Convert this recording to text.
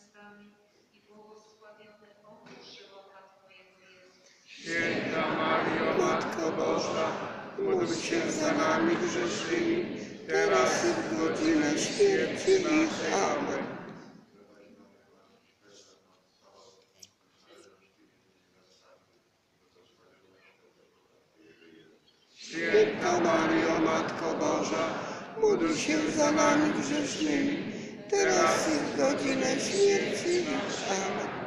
nami i błogosławiony owoc żywota Twojego Jezus. Święta Mario, Matko Boża, módl się za nami grzesznymi, teraz i w godzinę śmierci naszej. Amen. Święta Mario, Matko Boża, módl się za nami grzesznymi, teraz i w godzinę śmierci naszej. Amen.